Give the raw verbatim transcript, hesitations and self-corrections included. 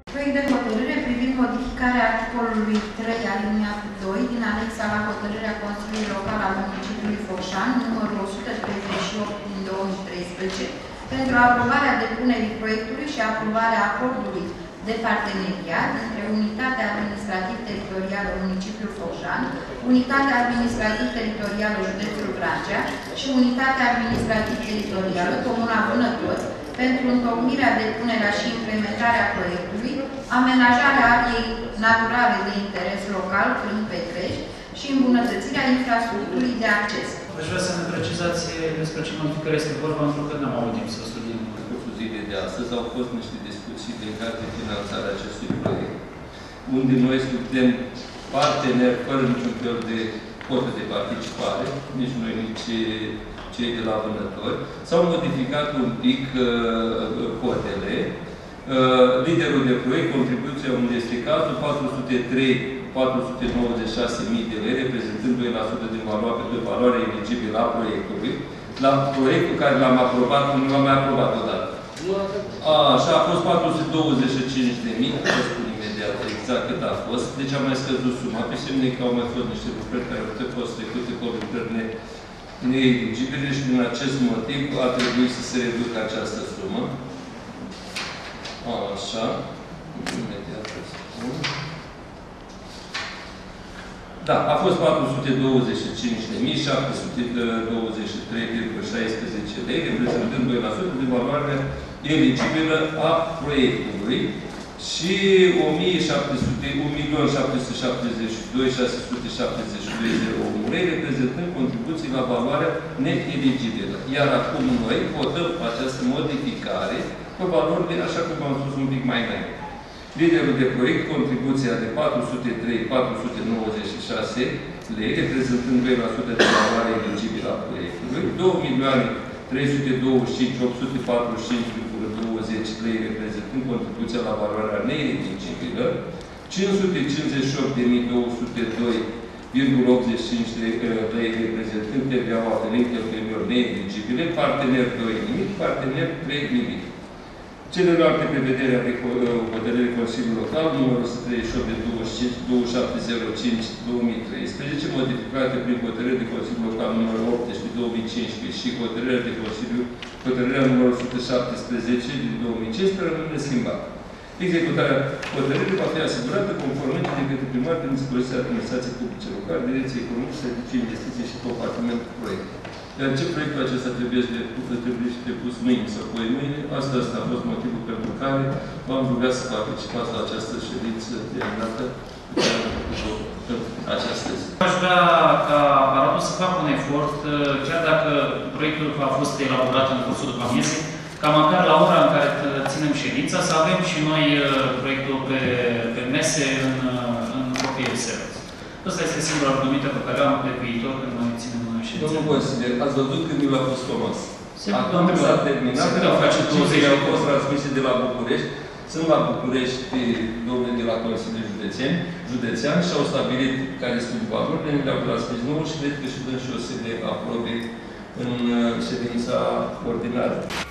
Proiect de hotărâre privind modificarea articolului trei aliniatul doi din anexa la hotărârea Consiliului Local al Municipiului Focșani, numărul o sută treizeci și opt din două mii treisprezece, pentru aprobarea depunerii proiectului și aprobarea acordului de parteneriat între Unitatea Administrativ-Teritorială Municipiul Focșani, Unitatea Administrativ-Teritorială Județul Vrancea și Unitatea Administrativ-Teritorială Comuna Vânători, pentru întocmirea, depunerea și implementarea proiectului, amenajarea ariei naturale de interes local prin Petrești și îmbunătățirea infrastructurii de acces. Aș vrea să ne precizați despre ce modificări este vorba, pentru că n-am avut timp să studiem. În cursul zilei de astăzi au fost niște discuții legate de finanțarea acestui proiect, unde noi suntem parteneri fără niciun fel de cotă de participare, nici noi, nici cei de la Vânători. S-au modificat un pic uh, cotele. Uh, liderul de proiect, contribuția unde este cazul, patru sute trei mii patru sute nouăzeci și șase de lei, reprezentând doi la sută din valoare, de valoare eligibilă a proiectului. La proiectul care l-am aprobat, nu l-am mai aprobat odată. A, așa a fost patru sute douăzeci și cinci de mii, vă spun imediat exact cât a fost. Deci am mai scăzut suma, pe semne că au mai fost niște lucrări care au fost trecute cu lucrări ne neeligibile și din acest motiv a trebuit să se reducă această sumă. A, așa. Imediat vă spun. Da, a fost patru sute douăzeci și cinci de mii șapte sute douăzeci și trei virgulă șaisprezece lei, reprezentând doi la sută din valoarea eligibilă a proiectului și un milion șapte sute șaptezeci și doi mii șase sute șaptezeci și doi virgulă unu lei, reprezentând contribuții la valoarea neeligibilă. Iar acum noi votăm această modificare cu valorile, așa cum am spus un pic mai înainte. Liderul de proiect, contribuția de patru sute trei mii patru sute nouăzeci și șase lei, reprezentând doi la sută de valoarea eligibilă a proiectului, două milioane trei sute douăzeci și cinci mii opt sute patruzeci și cinci virgulă douăzeci lei, reprezentând contribuția la valoarea neeligibilă, cinci sute cincizeci și opt de mii două sute doi virgulă optzeci și cinci lei, reprezentând T V A-ul aferent cheltuielilor neeligibile, partener doi nimic, partener trei nimic. Celelalte prevederi ale hotărârii Consiliului Local, numărul o sută treizeci și opt de douăzeci și cinci două mii șapte sute cinci două mii treisprezece, modificate prin hotărârea de Consiliul Local numărul optsprezece două mii cincisprezece și hotărârea de Consiliu, hotărârea numărul o sută șaptesprezece din două mii cincisprezece, rămâne schimbată. Executarea hotărârii va fi asigurată conform de către primar prin dispoziția administrației publice locale, Direcției Economice, Servicii, Investiții și Compartimentul Proiectului. Iar ce proiectul acesta trebuie să trebuie depus mâine sau poi mâine, asta, asta a fost motivul pentru care v-am rugat să participați la această ședință terminată această zi. Aș vrea ca aparatul să facă un efort, chiar dacă proiectul a fost elaborat în cursul după amiezii, ca măcar la ora în care ținem ședința, să avem și noi proiectul pe, pe mese în, în copie de servis. Asta este singura argumentă pe care am pe viitor când noi ținem ședința. Domnul consilier, ați văzut când mi l-a fost Thomas. Acum s-a terminat, cifrele au fost transmise de la București, sunt la București domnule de la Consiliul Județean, Județean și au stabilit care sunt valorile, ne le-au transmis nouă și cred că și dăm și o să le aprobe în ședința ordinară.